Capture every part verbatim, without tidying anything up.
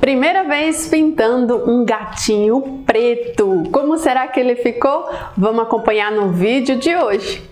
Primeira vez pintando um gatinho preto. Como será que ele ficou? Vamos acompanhar no vídeo de hoje.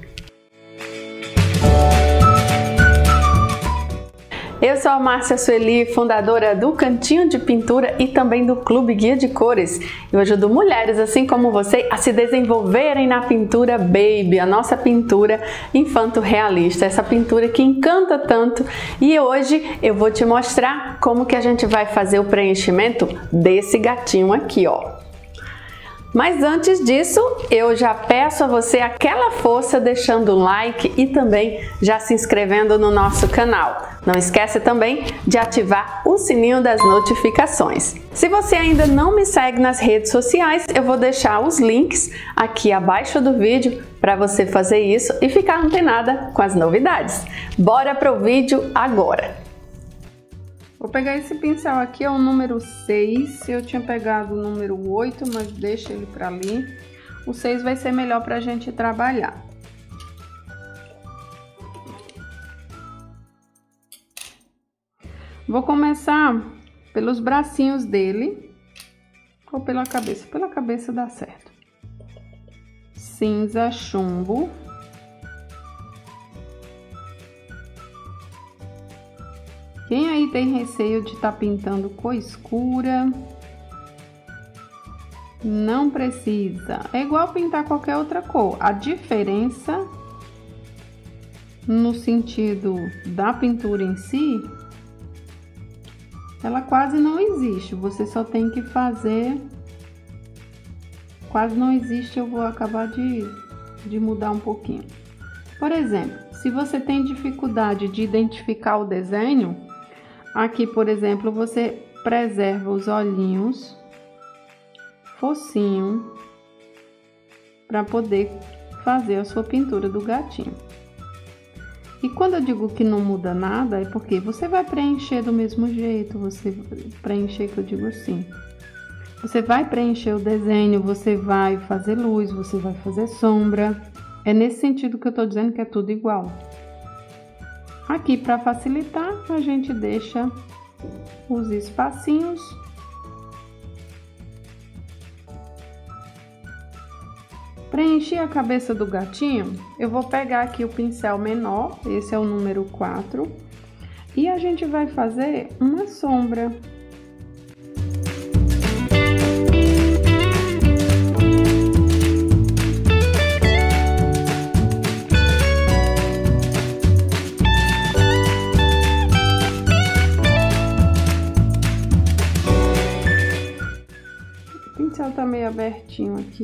Eu sou a Márcia Sueli, fundadora do Cantinho de Pintura e também do Clube Guia de Cores. Eu ajudo mulheres, assim como você, a se desenvolverem na pintura baby, a nossa pintura infanto-realista, essa pintura que encanta tanto. E hoje eu vou te mostrar como que a gente vai fazer o preenchimento desse gatinho aqui, ó. Mas antes disso, eu já peço a você aquela força deixando um like e também já se inscrevendo no nosso canal. Não esquece também de ativar o sininho das notificações. Se você ainda não me segue nas redes sociais, eu vou deixar os links aqui abaixo do vídeo para você fazer isso e ficar antenada com as novidades. Bora pro vídeo agora! Vou pegar esse pincel aqui, é o número seis, eu tinha pegado o número oito, mas deixa ele para ali. O seis vai ser melhor para a gente trabalhar. Vou começar pelos bracinhos dele, ou pela cabeça, pela cabeça dá certo. Cinza chumbo. Quem aí tem receio de estar pintando cor escura, não precisa. É igual pintar qualquer outra cor. A diferença no sentido da pintura em si, ela quase não existe. Você só tem que fazer... Quase não existe, eu vou acabar de, de mudar um pouquinho. Por exemplo, se você tem dificuldade de identificar o desenho, aqui, por exemplo, você preserva os olhinhos, focinho, para poder fazer a sua pintura do gatinho. E quando eu digo que não muda nada, é porque você vai preencher do mesmo jeito, você preencher, que eu digo assim, você vai preencher o desenho, você vai fazer luz, você vai fazer sombra. É nesse sentido que eu tô dizendo que é tudo igual. Aqui, para facilitar, a gente deixa os espacinhos. Preenchi a cabeça do gatinho, eu vou pegar aqui o pincel menor, esse é o número quatro, e a gente vai fazer uma sombra. O pincel tá meio abertinho aqui.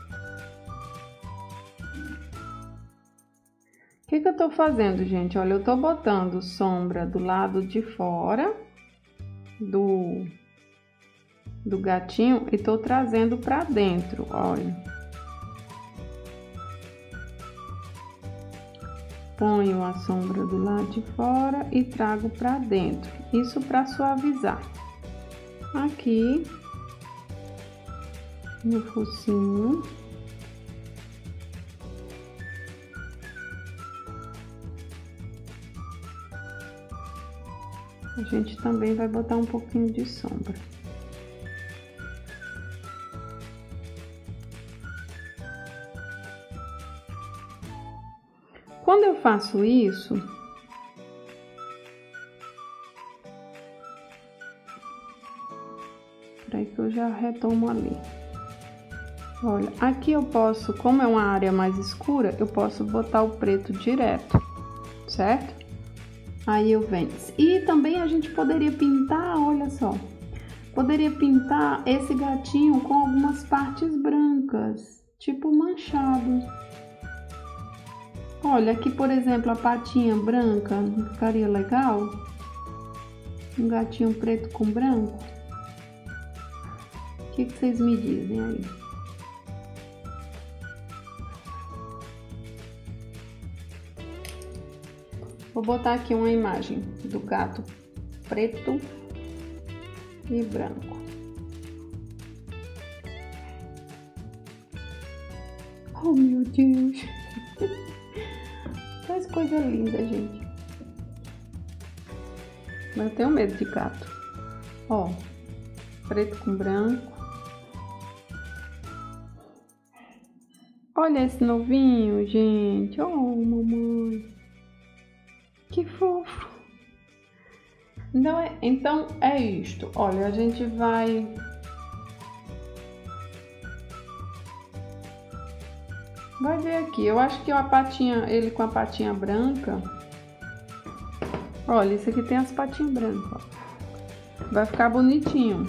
O que que eu tô fazendo, gente? Olha, eu tô botando sombra do lado de fora do, do gatinho e tô trazendo pra dentro, olha. Ponho a sombra do lado de fora e trago pra dentro. Isso pra suavizar. Aqui no focinho. A gente também vai botar um pouquinho de sombra. Quando eu faço isso, peraí que eu já retomo ali. Olha, aqui eu posso, como é uma área mais escura, eu posso botar o preto direto, certo? Aí eu venho. E também a gente poderia pintar, olha só, poderia pintar esse gatinho com algumas partes brancas, tipo manchado. Olha, aqui, por exemplo, a patinha branca, não ficaria legal? Um gatinho preto com branco? O que que vocês me dizem aí? Vou botar aqui uma imagem do gato preto e branco. Oh, meu Deus! Faz coisa linda, gente. Mas eu tenho medo de gato. Ó, preto com branco. Olha esse novinho, gente. Oh, mamãe. Que fofo. Então é, então é isto. Olha, a gente vai... Vai ver aqui. Eu acho que a patinha, ele com a patinha branca... Olha, esse aqui tem as patinhas brancas, ó. Vai ficar bonitinho.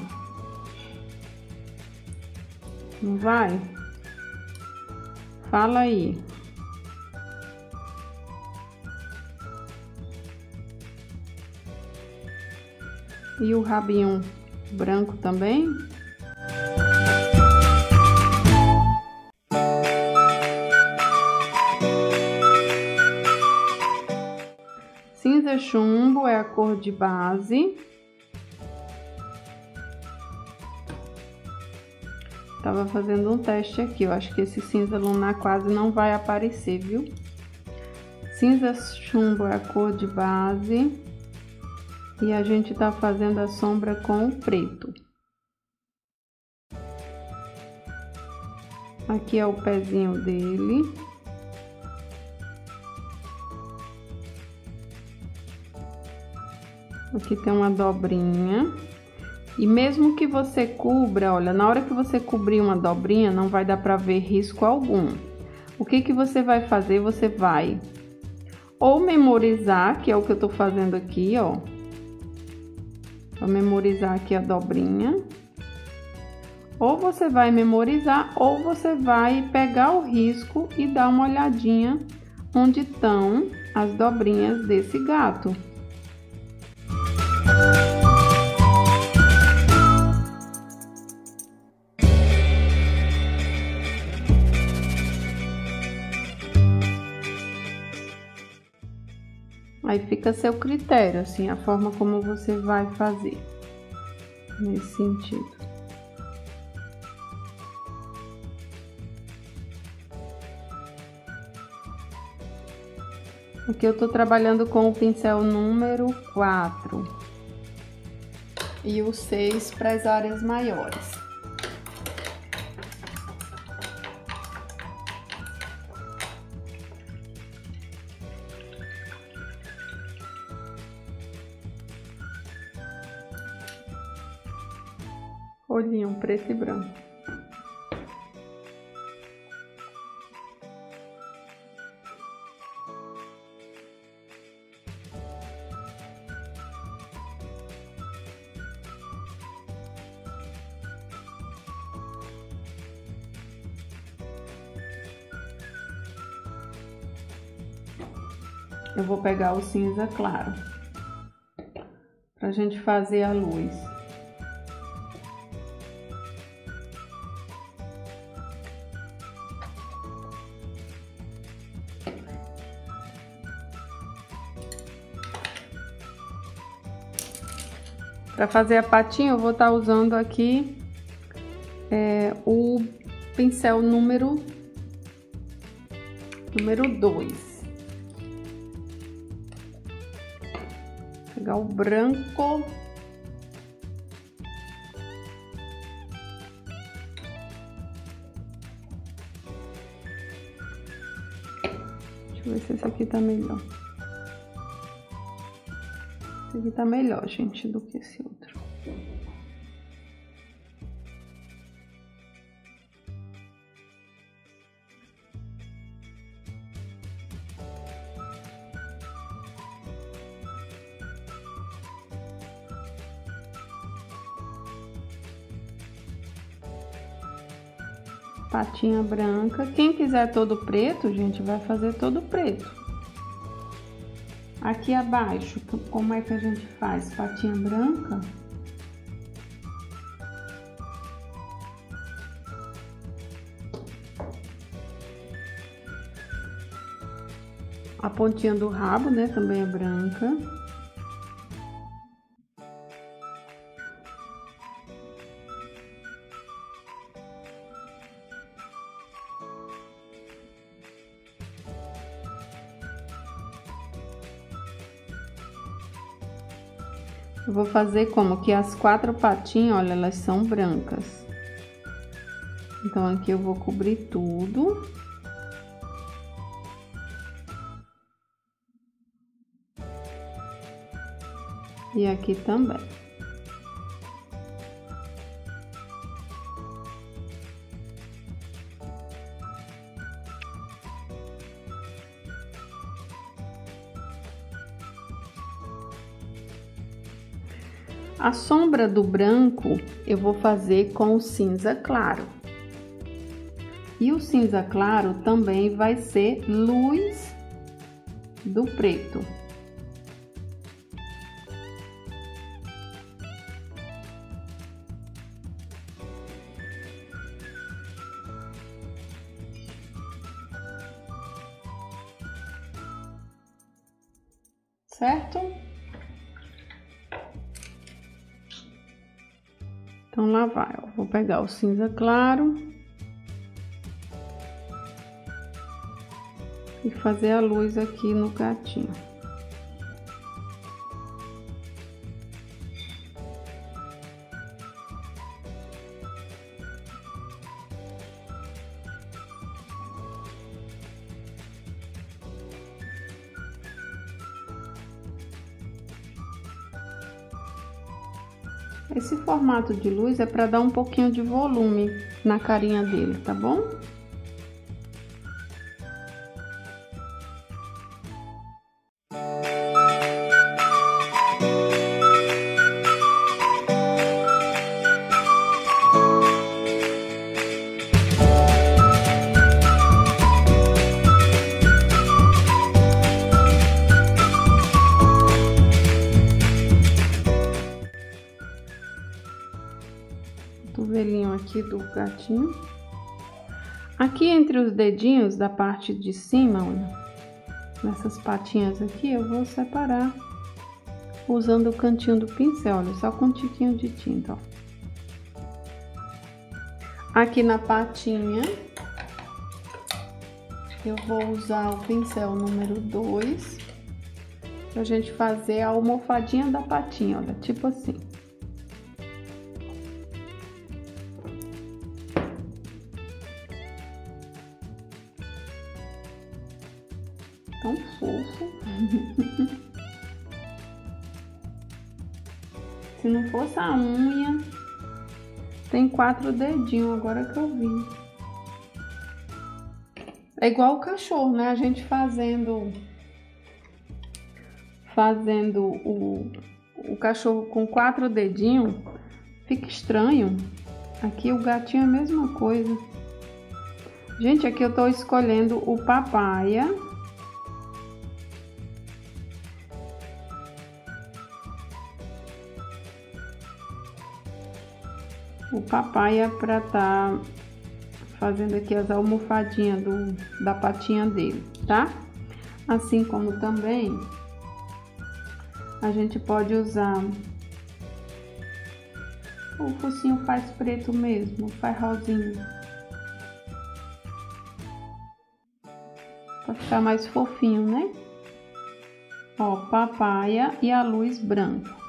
Não vai? Fala aí. E o rabinho branco também? Cinza chumbo é a cor de base. Tava fazendo um teste aqui, eu acho que esse cinza lunar quase não vai aparecer, viu? Cinza chumbo é a cor de base. E a gente tá fazendo a sombra com o preto. Aqui é o pezinho dele. Aqui tem uma dobrinha. E mesmo que você cubra, olha, na hora que você cobrir uma dobrinha, não vai dar pra ver risco algum. O que que você vai fazer? Você vai ou memorizar, que é o que eu tô fazendo aqui, ó. Vou memorizar aqui a dobrinha. Ou você vai memorizar, ou você vai pegar o risco e dar uma olhadinha onde estão as dobrinhas desse gato. Aí fica a seu critério, assim, a forma como você vai fazer, nesse sentido. Aqui eu tô trabalhando com o pincel número quatro e o seis para as áreas maiores. Olhinho preto e branco. Eu vou pegar o cinza claro pra gente fazer a luz. Para fazer a patinha, eu vou estar usando aqui é, o pincel número número dois. Pegar o branco. Deixa eu ver se esse aqui tá melhor. Esse aqui tá melhor, gente, do que esse outro. Patinha branca. Quem quiser todo preto, gente, vai fazer todo preto. Aqui abaixo, como é que a gente faz? Patinha branca. A pontinha do rabo, né, também é branca. Eu vou fazer como que as quatro patinhas, olha, elas são brancas. Então aqui eu vou cobrir tudo. E aqui também. A sombra do branco eu vou fazer com o cinza claro. E o cinza claro também vai ser luz do preto. Certo? Então, lá vai, ó. Vou pegar o cinza claro e fazer a luz aqui no gatinho. Esse formato de luz é para dar um pouquinho de volume na carinha dele, tá bom? Cotovelinho aqui do gatinho. Aqui entre os dedinhos da parte de cima, olha, nessas patinhas aqui, eu vou separar usando o cantinho do pincel, olha, só com um tiquinho de tinta, ó. Aqui na patinha, eu vou usar o pincel número dois pra gente fazer a almofadinha da patinha, olha, tipo assim. Tão fofo. Se não fosse a unha, tem quatro dedinhos, agora que eu vi. É igual o cachorro, né? A gente fazendo fazendo o, o cachorro com quatro dedinhos, fica estranho. Aqui o gatinho é a mesma coisa. Gente, aqui eu tô escolhendo o papaya. O papaya para tá fazendo aqui as almofadinhas do, da patinha dele, tá? Assim como também a gente pode usar o focinho faz preto mesmo, faz rosinha, para ficar mais fofinho, né? Ó, papaya e a luz branca.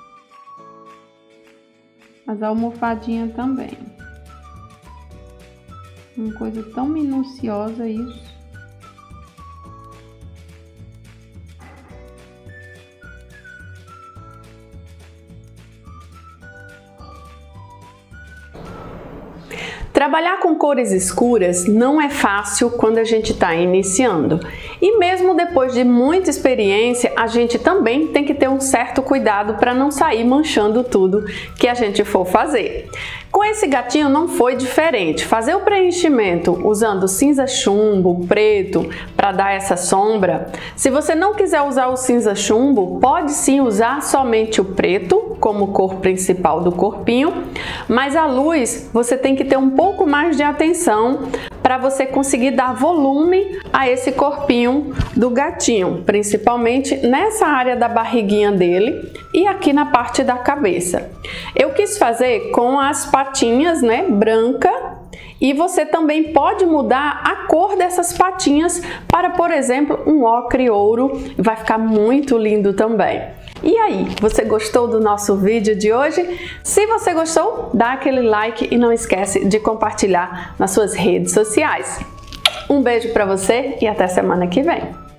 As almofadinhas também. Uma coisa tão minuciosa isso. Trabalhar com cores escuras não é fácil quando a gente está iniciando. E mesmo depois de muita experiência, a gente também tem que ter um certo cuidado para não sair manchando tudo que a gente for fazer. Com esse gatinho não foi diferente. Fazer o preenchimento usando cinza chumbo, preto, para dar essa sombra. Se você não quiser usar o cinza chumbo, pode sim usar somente o preto como cor principal do corpinho, mas a luz você tem que ter um pouco mais de atenção para você conseguir dar volume a esse corpinho do gatinho, principalmente nessa área da barriguinha dele e aqui na parte da cabeça. Eu quis fazer com as patinhas, né, branca, e você também pode mudar a cor dessas patinhas para, por exemplo, um ocre ouro, vai ficar muito lindo também. E aí, você gostou do nosso vídeo de hoje? Se você gostou, dá aquele like e não esquece de compartilhar nas suas redes sociais. Um beijo para você e até semana que vem!